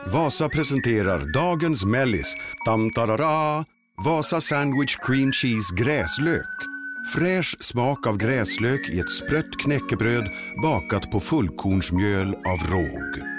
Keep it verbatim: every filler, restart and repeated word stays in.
Vasa presenterar dagens mellis. Tam-tarara! Vasa Sandwich Cream Cheese gräslök. Fräsch smak av gräslök i ett sprött knäckebröd bakat på fullkornsmjöl av råg.